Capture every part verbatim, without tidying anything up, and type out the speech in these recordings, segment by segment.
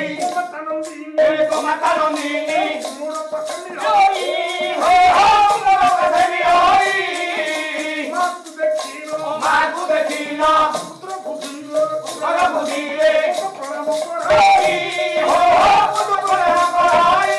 गोमाता नंदिनी गोमाता नंदिनी मोर पसंद होई हो हो मोर पसंद होई मातु देखिनो मातु देखिनो पुत्र खुदिलो पुत्र खुदिले प्रणाम कराई हो हो प्रणाम कराई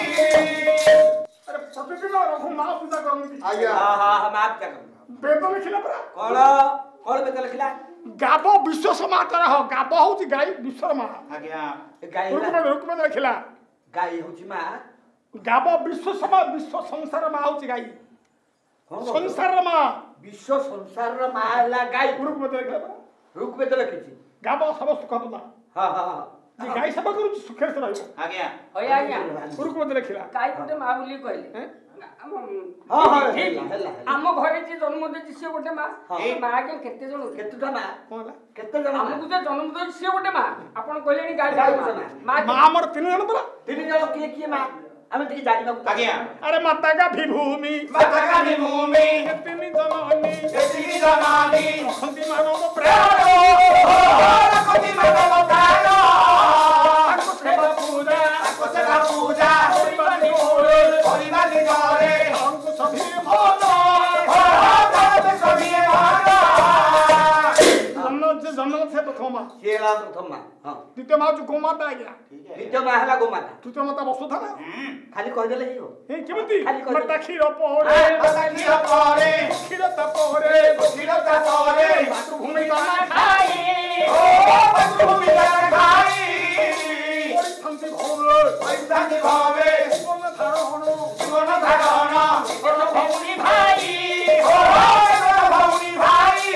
अरे प्रतिदिन रघु मां पूजा करନ୍ତି आज्ञा हां हां मां पूजा करନ୍ତି वेद लिखिला परा कोन कोन वेद लिखिला गाब विश्व समाचार हो गाब होची गाई विश्वर मां आज्ञा गाई रुकमे रुकमे लिखिला गाई होची मां गाब विश्व समा विश्व संसार मां होची गाई संसार मां विश्व संसार मां हला गाई रुकमे लिखिला परा रुकमे तो लिखिची गाब सब सुख पदा हां हां जे गाई सब करू सुखेर से रहबो आज्ञा होय आज्ञा रुकमे लिखिला गाई गोटे मां बोली कहले हां हां हेला हेला आम घरे जे जन्म देछि से गोटे मां ए मां के केते जण केतेटा मां कोला केते जण हमकु जे जन्म देछि से गोटे मां आपण कहलेनी गाई गाई मां मां हमर तीन जण परा तीन जण किए किए मां आमे टिके जानि ना आज्ञा अरे माता का विभूमि माता का विभूमि तीन जननी तीन जननी खंती मानव प्राण रखती मानव प्राण सेवा पूजा सेवा पूजा परिवार मोरे परिवार निवारे हमको सभी भोलो सभी भाना जन्म से जन्म से प्रथम मां हेला प्रथम मां हां द्वितीय मां जो गोमाता आ गया द्वितीय मां हला गोमाता तृतीय माता वसुधा ना खाली कह देले हियो हे केमती खाली कह माता क्षीर पोरे माता क्षीर पोरे क्षीर तपोरे क्षीर तपोरे मातृभूमि दाना खाई ओ मातृभूमि दाना खाई परिसंति भोरे परिसंति भावे जीवन धारण जीवन धारण जीवन भौनी भाई ओ भौनी भाई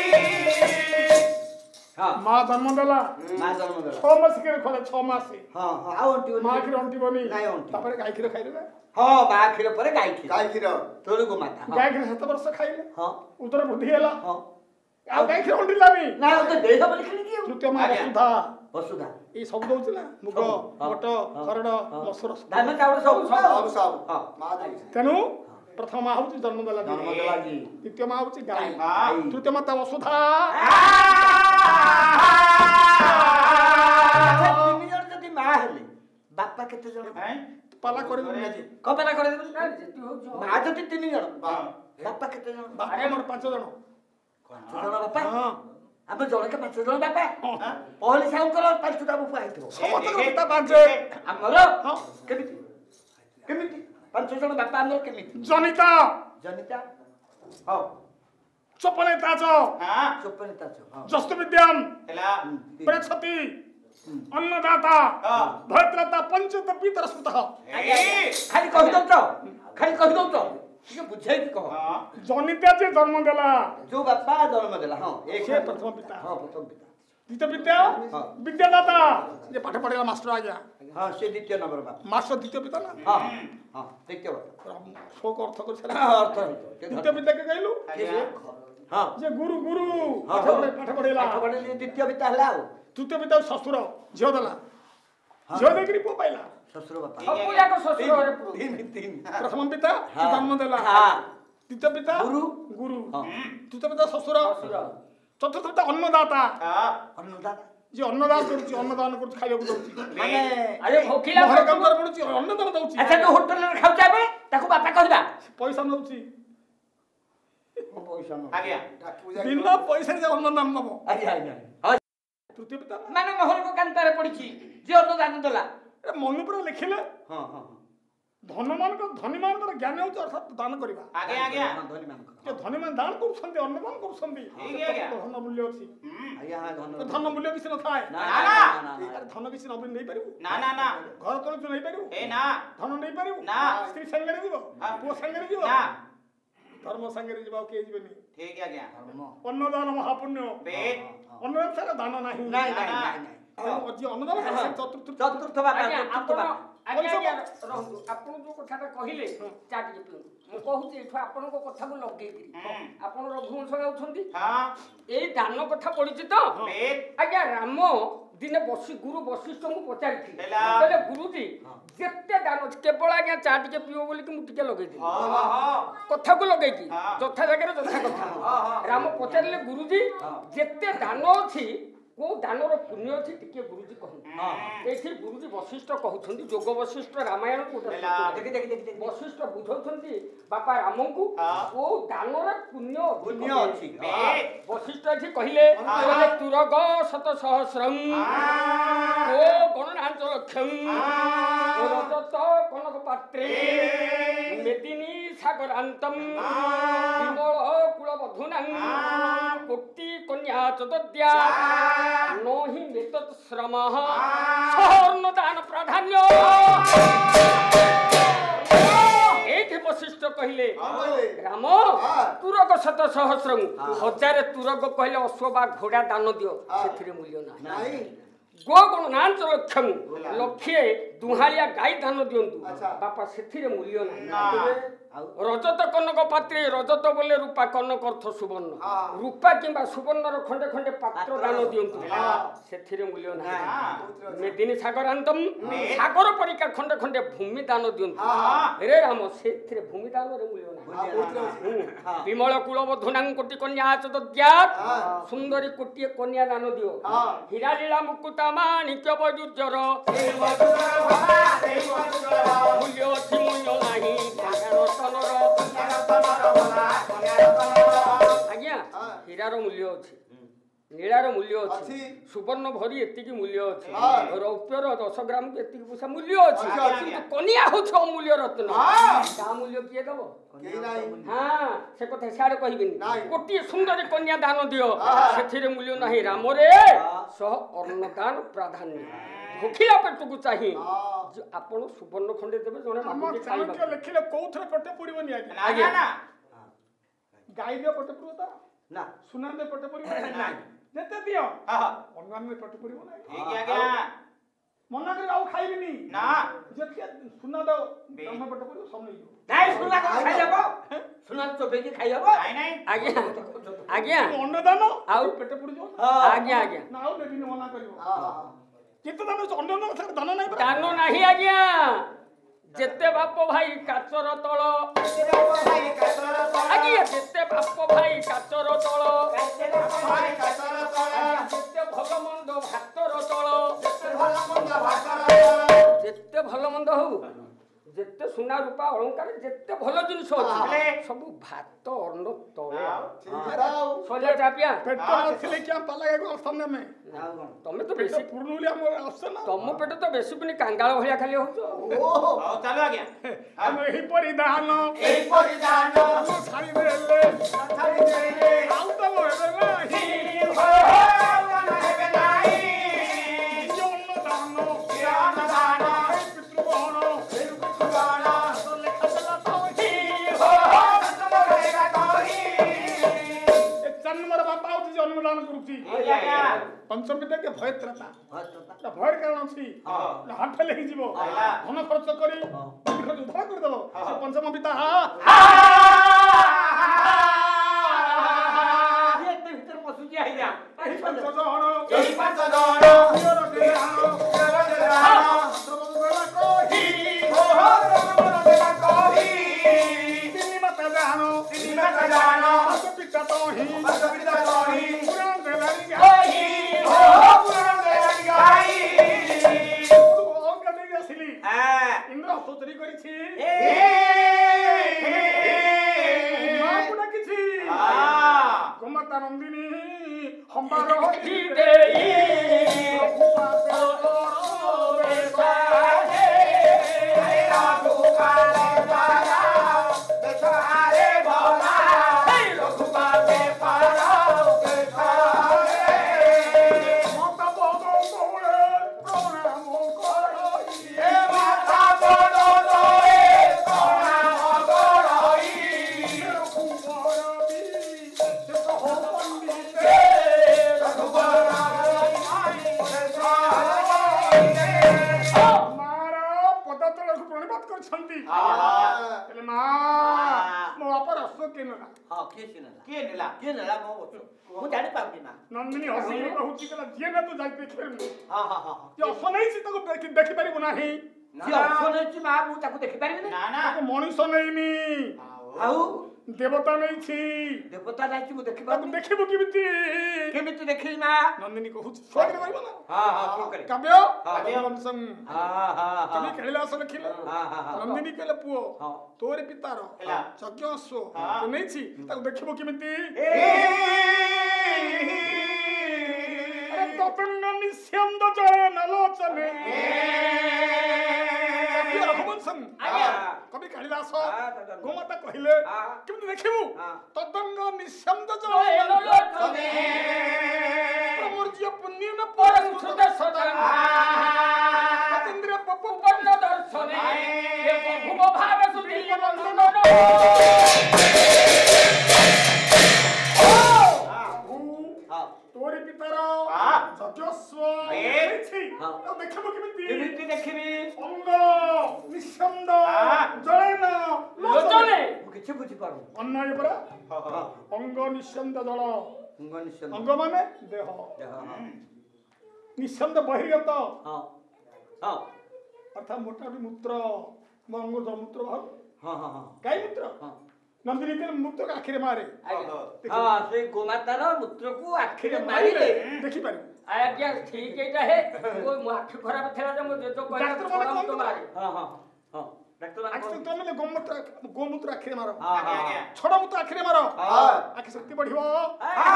हां मां जन्म देला मां जन्म देला छह मास के खोले छह मास हां हां आ ओंटी मां क्षीर अंटी बनी नहीं अंटी तापर गाय क्षीर खाइले हां मां क्षीर परे गाय क्षीर गाय क्षीर तोले गोमाता गाय क्षीर सात वर्ष खाइले हां उदर वृद्धि होला हां आ गाय क्षीर अंटी लामी ना ओ तो देह बोली खेली दियो तृतीय मां वसुधा वसुधा ए सब दउछ ना मुग मट हरड मसूर धान चावल सब सब सब हां मां देई तेनु प्रथम मां होची जन्म देला जन्म देला जी द्वितीय मां होची गाय गाय तृतीय माता वसुधा तीन जण जदी मां हेले बापा केते जण पाला करे जी क पाला करे जेती हो मां जदी तीन जण बापा केते जण बापा हमर पांच जण पांच जण बापा हां आमे जण के पांच जण बापा पहले साउंड करो पांचटा बुफा आइतो समस्त पिता पांच हमर हां केमिति केमिति पांच जण बापा हमर केमिति जनिता जनिता हां चपले ताज हां चोपनिता छ हां जस्तु विद्याम हेला प्रक्षति अन्नदाता भद्रता पंचत पितर स्मृतः खाली कहि दउ त खाली कहि दउ त ठीक बुझाई कि कह जनिता जे जन्म देला जो बापा जन्म देला हां एक से प्रथम पिता हां प्रथम पिता द्वितीय पिता विद्यादाता जे पाठ पढेला मास्टर आ गया हां से द्वितीय नंबर बाप मास्टर द्वितीय पिता ना हां हां द्वितीय बाप शोक अर्थ कर छला हां अर्थ द्वितीय पिता के कहलु हां जे गुरु गुरु पाठ पढे पाठ पढेला पाठ पढेली द्वितीय पिता हला तृतीय पिता ससुर झियो देला झियो देखि पो पाइला ससुर बापा सब पूजा को ससुर रे पुरु तीन तीन प्रथम पिता से जन्म देला हां द्वितीय पिता गुरु गुरु हां तृतीय पिता ससुर चतुर्थ पिता अन्नदाता हां अन्नदाता जे अन्नदान करूची अन्नदान करूची खाइयो दउची माने अरे भोखिला मोहर काम कर पडुची अन्नदान दउची अच्छा तो होटल रे खाउचा बे ताको बापा कहबा पैसा नउची पैसा न आज्ञा बिना पैसा जे अन्नदान नबो आज्ञा आज्ञा हां तृतीय पिता माने मोहर को कांतारे पडिची जे अन्नदान देला ए मन पर लिखिले हां हां धनमान को धनी मान को ज्ञान होच अर्थात दान करिबा आज्ञा आज्ञा धनी मान जे धनी मान दान करूछन्ते अन्नदान करूछन्ते ठीक है आज्ञा धन मूल्य अछि आज्ञा हां धन धन मूल्य किसी न थाए ना ना ना धन किसी न नै परिबु ना ना ना घर तोड़ नै परिबु ए ना धन नै परिबु ना स्त्री संगे जीव पुओ संगे जीव ना धर्म संगे जीव के जीवनी ठीक है आज्ञा अन्नदान महापुण्य वेद अन्नदान सारा दान नाही नहीं नहीं नहीं जी अन्नदान चतुर्थ चतुर्थ बापा आज्ञा चतुर्थ आपण बापा आज्ञा आज्ञा रहंतु आपण जो कथाटा कहिले चा टिके पिउ मु कहूची एठो आपण को कथा को लगेई करी आपण रघुवंश गाउछंती हां एई दान कथा पडिची तो वेद आज्ञा राम दिने बसी गुरु वशिष्ठ को पचारि देला कहले गुरुजी जेते दान केवल आज्ञा चा टिके पिउ बोली कि मु टिके लगेई दी हां हां हां कथा को लगेई की हाँ। जथा जगह जथा कथा राम पचारिले गुरुजी जेते दान अछि को दानर पुण्य अच्छी टिके गुरुजी कहते एठी गुरुजी वशिष्ठ कहउछन्ती जोग वशिष्ठ रामायण को देखि देखि देखि वशिष्ठ बुझौछन्ती बापा राम को को दानर पुण्य पुण्य अछि वशिष्ठ एठी कहिले बोले तुरग शत सहस्रम को गणनांचल क्षम रजत कनक पात्रे मेदिनी सागरान्तम विमल कुलबधुनां कोटि कन्या चतुर्द्या नोहि मेतत् श्रमः सहर्न दान प्राधान्य एठी वशिष्ठ कहिले राम तुरग शत सहस्रम हजार तुरग कहले अश्व बा घोड़ा दान दियो सेथिरे मूल्य नाही गो गणनांचल क्षम लक्षे दुहालिया गाई दान दियंतु बापा सेथिरे मूल्य नाही रजत कनक पात्रे रजत बोले रूपा कनक अर्थ सुवर्ण रूपा किंबा सुवर्णर खंडे खंडे पात्र दान दियंतु सेथिरे मूल्य नाही मेदिनी सागरान्तम सागर परिका खंडे खंडे भूमि दान दियंतु रे राम सेथिरे भूमि दान रे मूल्य नाही विमल कुलबधुनां कोटि कन्या चतुर्द्यात् सुंदरी कोटि कन्या दान दियो हीरा लीला मुकुता माणिक्य वैडूर्यर मूल्य अछि मूल्य नाही आज्ञा हीरार मूल्य अच्छी नीलार मूल्य अच्छी सुवर्ण भरी एतिकी मूल्य अच्छी रौप्यर दस ग्राम को एतिकी पैसा मूल्य अच्छी कनिया हो अमूल्य रत्न ता मूल्य किए दब हाँ से कथा सियाड़े कहबिनी गोटे सुंदर कन्या दान दियो सेथिरे मूल्य नाही राम रे सह अन्नदान प्राधान्य भोखिला पेट को चाहिए आपण सुवर्ण खंडे देबे जने मागुके खाइबा लिखिले कोथरे पटे पड़िबनी आज्ञा ना गाई दियो पटे पड़िबो त ना सुना दे पटे पड़िबो ना जेते दियो हां अन्नान में पटे पड़िबो ना ठीक है आज्ञा मना कर आउ खाइबिनी ना जेते सुना दो हम पटे पड़िबो सब नहीं नाही सुना को खाइ जाबो सुना चोबे के खाइ जाबो नाही नाही आज्ञा आज्ञा अन्नदान आउ पेटे पड़िबो आज्ञा आज्ञा ना आउ देबिनी मना करिवो कितो दान अन्नदान से धन नाही दान नाही आज्ञा जेते बाप भाई काचर तळ आज्ञा जेते बाप भाई काचर तळ जेते भल मंद भातर तळ जेते भल मंद हो जेते सुना रूपा अलंकार जेते भल जिनिस अछि सब भात अन्न तळे सोले चापिया पेट थिले क्या पाला को सामने में तमे तो बेसी पुरनुली हमर आसे ना तम पेट तो बेसी पनि कांगाळ भलिया खाली होछ ओहो चलो आज्ञा हम एही परिधान एही परिधान छाड़ी देले छाड़ी देले आउ तो होबे नाही हो ना हेबे नाही यो अन्नदान यो अन्नदान पितृगण पितृगण सोले खतला तो ही हो तम रहेगा कही एक जन्मर बापा उठी अन्नदान करूची आज्ञा पंचम विद्या के भय त्रता भय भयर कारण अछि हाथ लेहि जीवो धन खर्च करी खर्च उधार कर देबो से पंचम पिता हा ये तो भीतर पसुजी आइ जा एही पंच जण एही पंच जण योर देहानो योर देहानो सर्वबला कोही हो हो देहा कही तिनी माता देहानो तिनी माता जानो पंच पिता तोही पंच पिता कही पुराण देलानी कही हो हो पुराण देहानी गाई अंक देई आसिली हां इंद्र स्तोत्री करिछि ए मापुना किछि हां गोमाता नंदिनी हम्बार होई देई नंदिनी हसी कहूची कला जे ना तू जाई देखिबे हां हां हां जे असनै छि तको देखि देखि परिबो नाही जे ऑप्शन अछि मा मु ताको देखि परिबे ना ना तको मनुष्य नैनी आउ ଦେବତା ନେଇଛି ଦେବତା ନାଇଛି ମୁଁ ଦେଖି ତାକୁ ପାରୁନି ଦେଖିବୁ କେମିତି କେମିତି ଦେଖିବି ମା ନନ୍ଦିନୀ କହୁଛି ସ୍ୱାଗତ କରିବ ନା ହଁ ହଁ କଣ କରି କାବ୍ୟ ବଂଶଂ ହଁ ହଁ ତମେ ହଁ ଖେଳିଲା ଆସ ଲେଖିଲେ ହଁ ହଁ ହଁ ନନ୍ଦିନୀ କହିଲେ ପୁଅ ହଁ। ତୋରି ପିତାର ହେଲା। ଯଜ୍ଞ ଅଶ୍ଵ ତୁ ନେଇଛି ତାକୁ ଦେଖିବୁ କେମିତି ତତଙ୍ଗ ନିଶ୍ୟନ୍ଦ ଜଳ ନଲୋଚନେ କାବ୍ୟ ରଘୁବଂଶଂ କବି କାଳିଦାସ ଗୋମାତା କହିଲେ କେମିତି ଦେଖିବୁ ତତଙ୍ଗ ନିଶ୍ୟନ୍ଦ ଜଳ ନଲୋଚନେ ପ୍ରମୁର୍ଯ୍ୟ ପୁଣ୍ୟନ ପରଂସୁତ ସଦା ପତେନ୍ଦ୍ର ପପୁ ପର୍ଣ୍ଣ ଦର୍ଶନେ ଭୁବ ଭାବ ସୁଦିଲ୍ୟ ବନ୍ଦନ ତୋରି ପିତାର ଯଜ୍ଞସ୍ୱ ନେଇଛି ତାକୁ ଦେଖିବୁ କେମିତି କେମିତି ଦେଖିବି ଅଙ୍ଗ ନିଶ୍ୟନ୍ଦ ଜଳେନ ଲୋଚନେ ମୁଁ କିଛି ବୁଝିପାରୁନି ଅନ୍ୟ ପରା ଅଙ୍ଗ ନିଶ୍ୟନ୍ଦ ଜଳ ଅଙ୍ଗ ନିଶ୍ଚୟ ଅଙ୍ଗ ମାନେ ଦେହ ନିଶ୍ୟନ୍ଦ ବହିର୍ଗତ ହଁ ହଁ ଅର୍ଥାତ୍ ମୋଟାମୋଟି ମୂତ୍ର ମୋ ଅଙ୍ଗ ମୂତ୍ର ବାହାରୁ ହଁ ହଁ ହଁ ଗାଈ ମୂତ୍ର ହଁ ନନ୍ଦିନୀ କହିଲେ ମୂତ୍ର ଆଖିରେ ମାରେ ହଁ ସେ ଗୋମାତାର ମୂତ୍ରକୁ ଆଖିରେ ମାରିଲେ ଦେଖିପାରିବୁ ଆଜ୍ଞା ଠିକ ଏଇଟା ହେ ମୋ ଆଖି ଖରାପ ଥିଲା ଯେ ମୋ ଜେଜ କହିଲା ଡାକ୍ତର ମାନେ ଛଡା କହନ୍ତି ତ ମାରେ ହଁ ହଁ ହଁ ଡାକ୍ତର ଆଖି ତମେ ଗୋମୂତ୍ର ଗୋମୂତ୍ର ଆଖିରେ ମାର ହଁ ହଁ ଛଡା ମୂତ୍ର ଆଖିରେ ମାର ହଁ ଆଖି ଶକ୍ତି ବଢିବ ହଁ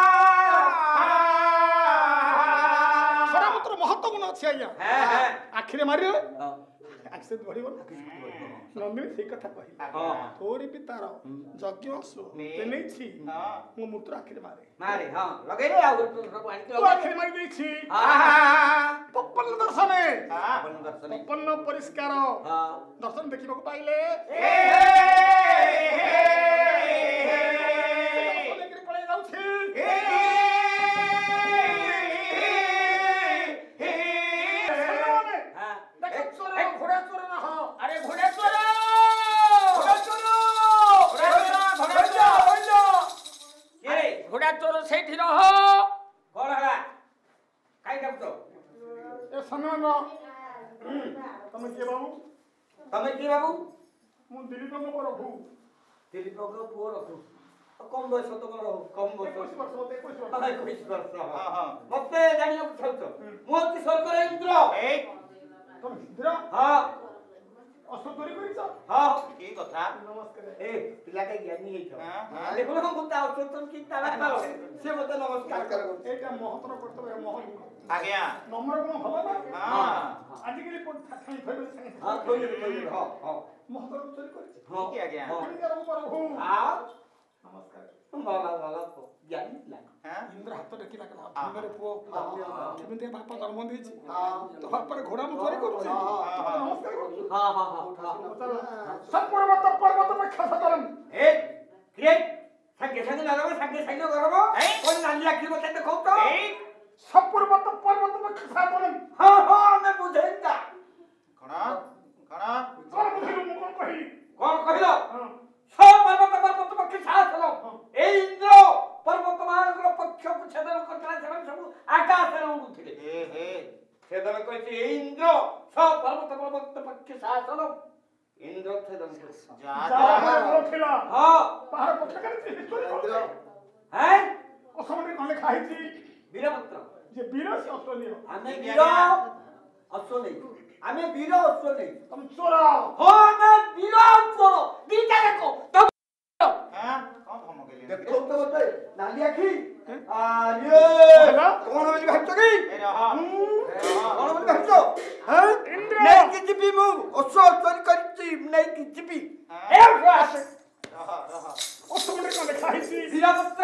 ଛଡା ମୂତ୍ର ମହତ୍ତ୍ୱ ଗୁଣ ଅଛି ଆଜ୍ଞା ହଁ ଆଖିରେ ମାରିଲେ ହଁ ଆଖି ଶକ୍ତି ବଢିବ ନା ନନ୍ଦିନୀ ସେଇ କଥା କହିଲା ହଁ ତୋରି ପିତାର ଯଜ୍ଞ ଅଶ୍ଵ ନେଇଛି ମୁଁ ମୂତ୍ର ଆଖିରେ ମାରେ ମାରେ ହଁ ଲଗେଇଲେ ଆଉ ସବୁ ଆଣିକି ତୁ ଲଗେଇଲେ ଆଖିରେ ମାରି ଦେଇଛି ହଁ ପପନ୍ନ ଦର୍ଶନେ ଦର୍ଶନ ପପନ୍ନ ପରିଷ୍କାର ହଁ ଦର୍ଶନ ଦେଖିବାକୁ ପାଇଲେ ଦର୍ଶନ ପଳେଇ ଯାଉଛି ଘୋଡ଼ା ଚୋର ନା ହଁ ଆରେ ଘୋଡ଼ା ଚୋର ଘୋଡ଼ା ଚୋର ସେଇଠି ରହ କଣ ହେଲା କାଇଁ ଡାକୁଛ ଏ ସମ୍ମାନ ତମେ କିଏ ବାବୁ ତମେ କିଏ ବାବୁ ମୁଁ ଦିଲ୍ଲୀପଙ୍କ ପ୍ରଭୁ ଦିଲ୍ଲୀପଙ୍କ ପୁଅ ରଖୁ କମ ବୟସ ତମର କମ ବୟସ ଏକୋଇଶ ବର୍ଷ ମତେ ଏକୋଇଶ ବର୍ଷ ହଁ, ଏକୋଇଶ ବର୍ଷ ମତେ ଜାଣିବାକୁ ଚାହୁଁଛ ମୁଁ ହଉଛି ସରକାର ଇନ୍ଦ୍ର ତମେ ହିନ୍ଦ୍ର ହଁ ଅସ୍ତ୍ର ଚୋରି କରିଛ ହଁ କି କଥା ନମସ୍କାର ଏ ପିଲାଟା ଜ୍ଞାନୀ ହେଇଛ ହଁ, ହଁ। ଦେଖୁନ ମୁଁ ତା ଅତ୍ୟନ୍ତ କି ତାଳା ଖାଅ ସେ ମତେ ନମସ୍କାର କରୁଛି ଏଇଟା ମହତର କର୍ତ୍ତବ୍ୟ ମହତ ଆଜ୍ଞା ନମ୍ର ଗୁଣ ଭଲ ନା ହଁ ଆଜିକାଲି ଖାଇ ଖାଇବେ ସାଙ୍ଗେ ହଁ ଥୋଇଦେବି ଥୋଇଦେବି ହଁ ହଁ ମହତର ଚୋରି କରିଛି ହଁ କି ଆଜ୍ଞା ହଁ ପ୍ରଭୁ ପ୍ରଭୁ ଆଉ ନମସ୍କାର ଭଲ ଭଲ ଜ୍ଞାନୀ ପିଲା ହଁ ଇନ୍ଦ୍ର ହାତ ଡାକିଲା କହିଲା ଭୀମରେ ପୁଅ କେମିତି ବାପା ଜନ୍ମ ଦେଇଛି ତ ବାପାର ଘୋଡ଼ା ମୁଁ ଚୋରି କରୁଛି ନମସ୍କାର କରୁଛୁ ହଁ ହଁ ହଁ ସତ୍ପର୍ବତ ପର୍ବତ ବୃକ୍ଷ ସତରମ୍ ଏ କିଏ ସାଙ୍ଗେ ସାଙ୍ଗେ ନରମ ସାଙ୍ଗେ ସାଙ୍ଗେ ଗରମ କଣ ନାଲି ଆଖି ମତେ ଦେଖଉଛ ସତ୍ପର୍ବତ ପର୍ବତ ବୃକ୍ଷ ସତରମ୍ ହଁ ହଁ ଆମେ ବୁଝେଇତା କଣ କଣ କଣ ବୁଝିଲୁ ମୁଁ କଣ କହିଲି କଣ କହିଲ ହଁ ସ ପର୍ବତ ପର୍ବତ ପକ୍ଷୀ ସାହସନ ଏଇ ଇନ୍ଦ୍ର ପର୍ବତ ମାନଙ୍କର ପକ୍ଷକୁ ଛେଦନ କରିଥିଲା ସେମାନେ ସବୁ ଆକାଶରେ ଉଡୁଥିଲେ ଏ ହେ ଛେଦନ କରିଛି ଏଇ ଇନ୍ଦ୍ର ସ ପର୍ବତ ପର୍ବତ ପକ୍ଷୀ ସାହସନ ଇନ୍ଦ୍ର ଛେଦନ କରିଛି ଯା ଯାହା ଯା ଘରେ ଥିଲା ହଁ ପାହାଡ଼ ପକ୍ଷ କରିଛି ଚୋରି କରୁଛି ହ্যাঁ ଅସମରେ କଣ ଲେଖା ହେଇଛି বীরপুত্র যে বীর সে অস্ত্র নিও আমি বীর অস্ত্র নেই আমি বীর অস্ত্র নেই তুমি চোর হো আমি বীর অস্ত্র দিটা দেখো তো হ্যাঁ কଣ ধମକେଇଲେ দেখো তো বলতে নালি আখি আরে কোন বলি ভাবছো কি ଏ ରହ কোন বলি ভাবছো হ্যাঁ ইন্দ্র নেই কি জিবি মু অস্ত্র চুরি করছি নেই কি জিবি এ বাস ରହ ରହ অসমরে কଣ লেখা ହେଇଛି বীরপুত্র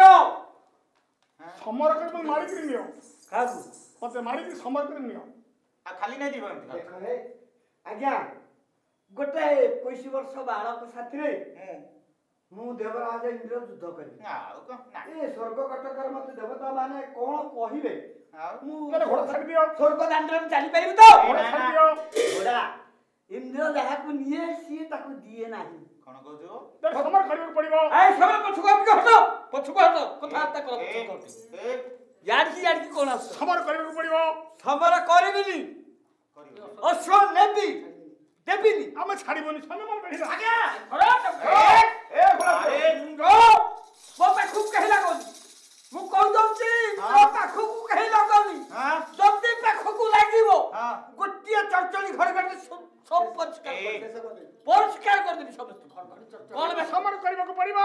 সমর করে মারিকি নিও কাকু মতে মারিকি সমর করে নিও ଆଉ ଖାଲି ନାଇଁ ଯିବ ଏମିତି ଦେଖ ହେ ଆଜ୍ଞା ଗୋଟେ ଏକୋଇଶ ବର୍ଷ ବାଳକ ସାଥିରେ ମୁଁ ଦେବରାଜ ଇନ୍ଦ୍ର ଯୁଦ୍ଧ କରିବି ଆଉ କଣ ନା ଏ ସ୍ୱର୍ଗ କଟକର ମତେ ଦେବତା ମାନେ କଣ କହିବେ ଆଉ ମୁଁ ତାହେଲେ ଘୋଡ଼ା ଛାଡ଼ି ଦିଅ ସ୍ୱର୍ଗ ଦାଣ୍ଡରେ ଚାଲିପାରିବି ତ ଘୋଡ଼ା ଛାଡ଼ି ଦିଅ ଘୋଡ଼ା ଇନ୍ଦ୍ର ଯାହାକୁ ନିଏ ସିଏ ତାକୁ ଦିଏ ନାହିଁ କଣ କହୁଛୁ ତାହେଲେ ସମର କରିବାକୁ ପଡ଼ିବ ଆଏ ସମୟ ପଛକୁ ଟିକେ ହଟ ପଛକୁ ହଟ କଥାବାର୍ତ୍ତା କର ଏ ପଛକୁ ଏ ୟାଡକି ୟାଡକି କଣ ଆସ ସମର କରିବାକୁ ପଡ଼ିବ ସମର କରିବିନି କରିବ ଅସ୍ତ୍ର ନେବି ଦେବିନି ଆମେ ଛାଡ଼ିବନି ସମୟ ମାନେ କହିବା ଆଜ୍ଞା ଏ ଏ अरे ମୋ ପାଖକୁ କେହି ଲାଗନି ମୁଁ କହିଦଉଛି ମୋ ପାଖକୁ କେହି ଲାଗନି ଯଦି ପାଖକୁ ଲାଗିବ ଗୋଟିଏ ଚର୍ଚଳି ଘରେ ଘରେ ସବୁ ପରିଷ୍କାର କରିଦେବି ପରିଷ୍କାର କରିଦେବି ସମସ୍ତେ କଣ ବେ ସମର କରିବାକୁ ପଡିବ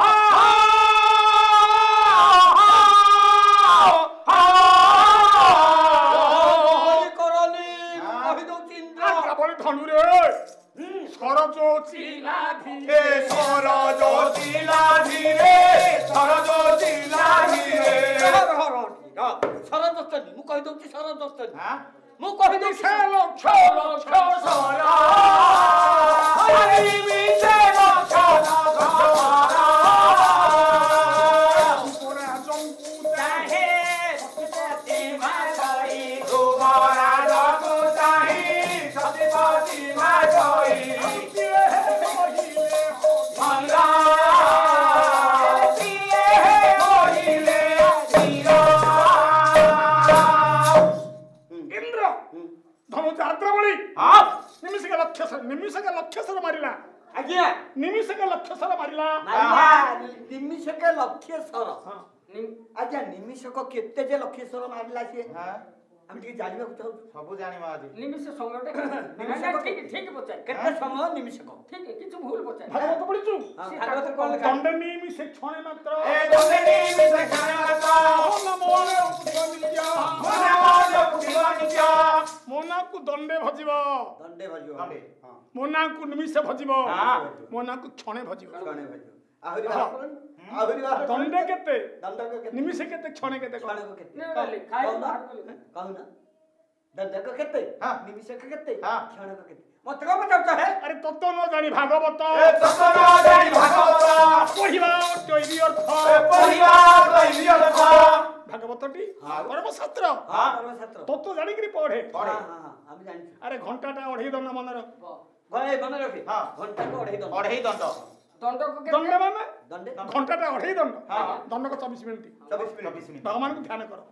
କରନି କହିଦଉଛି ଇନ୍ଦ୍ର ବଳି ଧନୁରେ ସରଜ ଚିଲାଧି ଏ ସରଜ ଚିଲାଧିରେ ସରଜ ଚିଲାଧିରେ ସରଦସ୍ତନୀ ମୁଁ କହିଦଉଛି ସରଦସ୍ତନୀ ମୁଁ କହିଦଉଛି ସେ ଲକ୍ଷ ଲକ୍ଷ ସର ହରି ବିଚେ ଲକ୍ଷ ଲକ୍ଷ ପୁରା ଜଙ୍କୁ ଚାହେ ସତୀ ମାଇ ତୁମରା ଜଗୁ ଚାହି ସତୀପତି ମାଇ ମଲା ସିଏ କହିଲେ ଧୀର ଇନ୍ଦ୍ର ଧନୁ ଯାତ୍ରା ବଳି ହଁ ନିମିଷକେ ଲକ୍ଷ ନିମିଷକେ ଲକ୍ଷେଶ୍ୱର ମାରିଲା ଆଜ୍ଞା ନିମିଷକେ ଲକ୍ଷେଶ୍ୱର ମାରିଲା ନିମିଷକେ ଲକ୍ଷେଶ୍ୱର ଆଜ୍ଞା ନିମିଷକ କେତେ ଯେ ଲକ୍ଷେଶ୍ୱର ମାରିଲା ସିଏ ଆମେ ଟିକେ ଜାଣିବାକୁ ଚାହୁଁଛୁ ସବୁ ଜାଣିବା ଆଜି ନିମିଷ ସମୟଟା ଠିକ ଠିକ ପଚାର କେତେ ସମୟ ନିମିଷକ ଠିକ କିଛି ଭୁଲ ପଚାର ଭାଗବତ ପଢିଛୁ ଭାଗବତ କଣ ଲେଖା ଦଣ୍ଡ ନିମିଷେ କ୍ଷଣେ ମାତ୍ର ଏ ଦଣ୍ଡେ ନିମିଷେ କ୍ଷଣେ ମାତ୍ର ମନରେ ଉଠିବ ନିଜ ମନେ ମନେ ଉଠିବ ନିଜ ମୋ ନାଁକୁ ଦଣ୍ଡେ ଭଜିବ ଦଣ୍ଡେ ଭଜିବ ଦଣ୍ଡେ ମୋ ନାଁକୁ ନିମିଷେ ଭଜିବ ହଁ ମୋ ନାଁକୁ କ୍ଷଣେ ଭଜିବ କ୍ଷଣେ ଭଜିବ ଆହୁରି ବାହାର କରନ୍ତୁ ଆହୁରି ବାହାର ଦଣ୍ଡେ କେତେ ଦଣ୍ଡକ କେତେ ନିମିଷେ କେତେ କ୍ଷଣେ କେତେ କଣ କ୍ଷଣକ କେତେ ଖାଇ କହୁନା ବାହାର କଲେ କହୁନା ଦଣ୍ଡକ କେତେ ହଁ ନିମିଷକ କେତେ ହଁ କ୍ଷଣକ କେତେ ମତେ କଣ ପଚାରୁଛ ହେ ଆରେ ତତ୍ତ୍ୱ ନ ଜାଣି ଭାଗବତ ଏ ତତ୍ତ୍ୱ ନ ଜାଣି ଭାଗବତ ପଢିବା ଦୈବୀ ଅର୍ଥ ଏ ପଢିବା ଦୈବୀ ଅର୍ଥ ଭାଗବତଟି ହଁ। ପରମଶାସ୍ତ୍ର ହଁ ଧର୍ମଶାସ୍ତ୍ର ତତ୍ତ୍ୱ ଜାଣିକିରି ପଢେ ପଢେ ହଁ ହଁ ଆମେ ଜାଣିଛୁ ଆରେ ଘଣ୍ଟାଟା ଅଢେଇ ଦଣ୍ଡ ମନେ ରଖ ଘରେ ମନେ ରଖି ହଁ। ଘଣ୍ଟାକୁ ଅଢେଇ ଦଣ୍ଡ ଅଢେଇ ଦଣ୍ଡ ଦଣ୍ଡକୁ ଦଣ୍ଡ କେତେ ମାନେ ଦଣ୍ଡେ ଘଣ୍ଟାଟା ଅଢେଇ ଦଣ୍ଡ ହଁ। ଦଣ୍ଡକ ଚବିଶ ମିନିଟ୍ ଚବିଶ ମିନିଟ୍ ଚବିଶ ମିନିଟ୍ ଭଗବାନଙ୍କୁ ଧ୍ୟାନ କର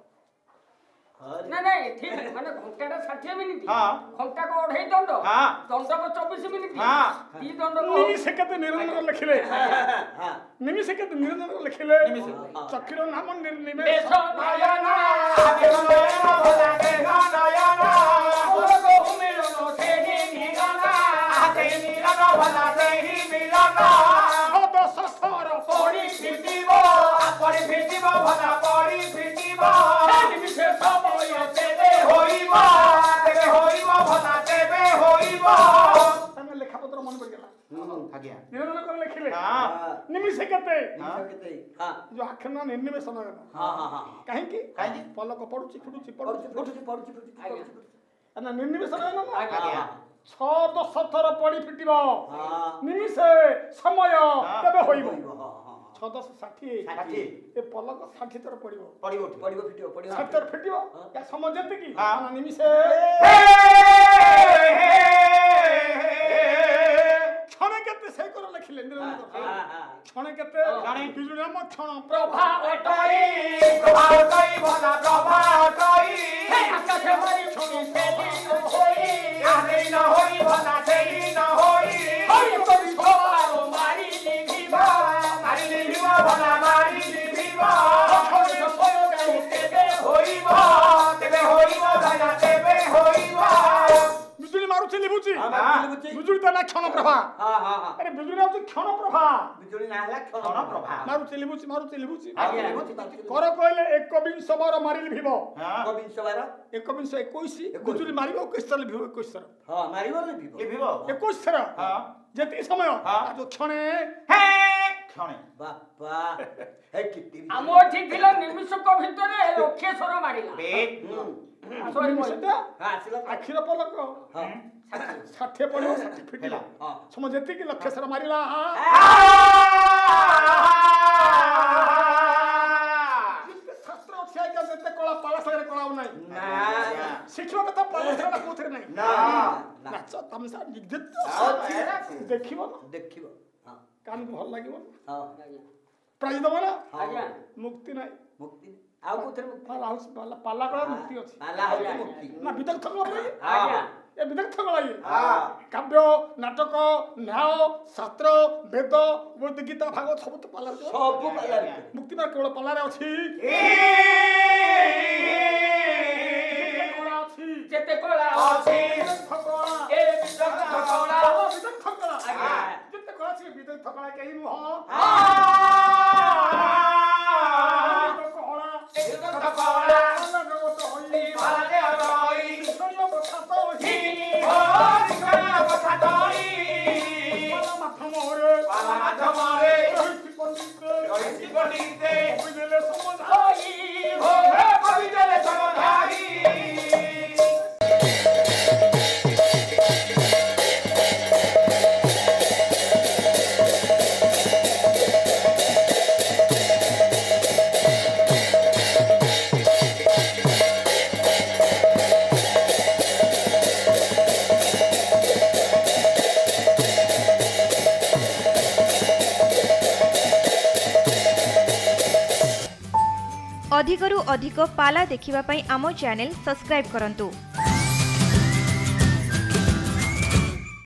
ନା ନାଇଁ ଠିକ ମାନେ ଘଣ୍ଟାଟା ଷାଠିଏ ମିନିଟ୍ ହଁ। ଘଣ୍ଟାକୁ ଅଢେଇ ଦଣ୍ଡ ହଁ। ଦଣ୍ଡକ ଚବିଶ ମିନିଟ୍ ହଁ। ଦି ଦଣ୍ଡ ନିମିଷେ କେତେ ନିରଞ୍ଜନ ଲେଖିଲେ ହଁ ନିମିଷେ କେତେ ନିରଞ୍ଜନ ଲେଖିଲେ ନିମିଷେ। ଚକ୍ଷୁର ନାମ ନିର୍ନିମେଷ ବେଶ ନୟନ ଦେହ ନୟନ ଭଲା ଦେହ ନୟନ ବହୁ ମିଳନ ସେହି ନିଗନ ସେହି ମିଳନ ଭଲା ସେହି ମିଳନ ଦଶ ସ୍ତର ପଡ଼ି ଫିଟିବ ପଡ଼ି ଫିଟିବ ଭଲା ପଡ଼ି ଫିଟିବ ନିମିଷେ ସମୟ ଦେବେ ହୋଇବ ତେବେ ହୋଇବ ଭଲା ତେବେ ହୋଇବ ତାଙ୍କ ଲେଖାପତ୍ର ମନେ ପଡ଼ିଗଲା ଆଜ୍ଞା ନିରଞ୍ଜନ କରି ଲେଖିଲେ ହଁ ନିମିଷେ କେତେ ନିମିଷ କେତେ ହଁ ଯୋଉ ଆଖିର ନା ନିର୍ନିମେଷ ନୟନ ହଁ ହଁ ହଁ କାହିଁକି କାହିଁକି? ପଲକ ପଡୁଛି ଫୁଟୁଛି ପଢୁଛି ପଡୁଛି ପଢୁଛି ପଢୁଛି ପଢୁଛି ଆଜ୍ଞା। ପଢୁଛି ନା ନିର୍ନିମେଷ ନୟନ ନା ଆଜ୍ଞା ଛଅ ଦଶ ଥର ପଡି ଫିଟିବ ହଁ ନିମିଷେ ସମୟ ତେବେ ହୋଇବ ହଁ ହଁ ହଁ ଛଅ ଦଶ ଷାଠିଏ ଷାଠିଏ ଏ ପଲକ ଷାଠିଏ ଥର ପଡିବ ପଡ଼ିବ ଉଠିବ ପଢିବ ଫିଟିବ ପଢିବ ଷାଠିଏ ଥର ଫିଟିବ ୟା ସମୟ ଯେତିକି ହଁ। ନା ନିମିଷେ କ୍ଷଣେ କେତେ ସେଇ କର ଲେଖିଲେ ନିରଞ୍ଜନ ହଁ ହଁ କ୍ଷଣେ କେତେ କ୍ଷଣେ। ବିଜୁଳି ନାମ କ୍ଷଣ ପ୍ରଭା ଅଟଇ ପ୍ରଭାତ କଇ ଭଲା ପ୍ରଭାତ କଇ ଆକାଶ ମାରି ଛୁଣି ଫେଲି ହୋଇ ଆଦେଇ ନ ହୋଇ ଭଲା ସେଇ ନ ହୋଇ ହରି କରି ସବାର ମାରି লিখিব ମାରି লিଭିବ ଭଲା ମାରି লিଭିବ ସମୟ ଦେଇ ତେବେ ହୋଇବ ତେବେ ହୋଇବ ଭଲା ତେବେ ହୋଇବ ବିଜୁଳି ମାରୁଛି ଲିଭୁଛି ହଁ ବିଜୁଳି ବୁଝି ବିଜୁଳି ତ ନା କ୍ଷଣ ପ୍ରଭା ହଁ ହଁ ହଁ ଆରେ ବିଜୁଳି ହଉଛି କ୍ଷଣ ପ୍ରଭା ବିଜୁଳି ନା ହେଲା କ୍ଷଣ କ୍ଷଣ ପ୍ରଭା ମାରୁଛି ଲିଭୁଛି ମାରୁଛି ଲିଭୁଛି ଆଜ୍ଞା କର କହିଲେ ଏକବିଂଶ ବାର ମାରି ଲିଭିବ ହଁ କବିଂଶ ବାର ଏକବିଂଶ ଏକୋଇଶ ଏକୋଇଶ। ବିଜୁଳି ମାରିବ ଏକୋଇଶ ଥର ଲିଭିବ ଏକୋଇଶ ଥର ହଁ ମାରିବ ଲିଭିବ লিভিব ଏକୋଇଶ ଥର ହଁ ଯେତିକି ସମୟ ହଁ। ଆଉ ଯୋଉ କ୍ଷଣେ হে କ୍ଷଣେ ବାପା ହେ କିତି ଆମ ଏଠି ଥିଲା ନିମିଷକ ଭିତରେ ଲକ୍ଷେଶ୍ୱର ମାରିଲା ବେ ସରି ନିମିଷଟା ହଁ ଆସିଲା ତ? ଆଖିର ପଲକ ହଁ ଷାଠିଏ ପଡିବ ଷାଠିଏ ଫିଟିବ ହେଲା ହଁ ସମୟ ଯେତିକି ଲକ୍ଷେଶ୍ୱର ମାରିଲା ଯେତେ ଶାସ୍ତ୍ର ଅଛି ଆଜ୍ଞା ଯେତେ କଳା ପାଳସାଗରେ କଳା ଆଉ ନାହିଁ ନା ଶିଖିବା କଥା ପାଳସାଗର କୋଉଥିରେ ନାହିଁ ନା ନା ନାଚ ତାମସା ନିର୍ଦ୍ଦିଷ୍ଟ ଅଛି ଦେଖିବ ନା ଦେଖିବ ହଁ କାନକୁ ଭଲ ଲାଗିବ ନା ହଁ ପ୍ରାଇଜ ଦବ ନା ହଁ ଆଜ୍ଞା ମୁକ୍ତି ନାହିଁ ମୁକ୍ତି ଆଉ କୋଉଥିରେ ମୁକ୍ତି ପାଲା ହଉଛି ପାଲା ପାଲା କଳା ମୁକ୍ତି ଅଛି ପାଲା ହଉଛି ମୁକ୍ତି ନା ବିଦଗ୍ଧ କଳା ପରା ଇଏ? ଆଜ୍ଞା ଏ ବିଦଗ୍ଧ କଳା ଇଏ ହଁ କାବ୍ୟ ନାଟକ ନ୍ୟାୟ ଶାସ୍ତ୍ର ବେଦ ବୋଧ ଗୀତା ଭାଗବତ ସବୁ ତ ପାଲା ସବୁ ପାଲା ମୁକ୍ତି ମାର୍ଗ କେବଳ ପାଲାରେ ଅଛି କଳା ଅଛି ଯେତେ କଳା ଅଛି ବିଦଗ୍ଧ କଳା ଏ ବିଦଗ୍ଧ କଳା ବିଦଗ୍ଧ କଳା ଆଜ୍ଞା ଯେତେ କଳା ଅଛି ବିଦଗ୍ଧ କଳା କେହି ନୁହଁ ବିଦଗ୍ଧ କଳା ପାଲାରେ ରହି ହରିକର କଥା ଧରି ପାଲା ମାଧ୍ୟମରେ ରହିଛି ପଣ୍ଡିତେ ହଇ ହୋ ହେ କବିଦେଲେ ସମଧାଇ अधिकरु अधिक पाला देखिबा पई आमो चैनल सब्सक्राइब करंतु।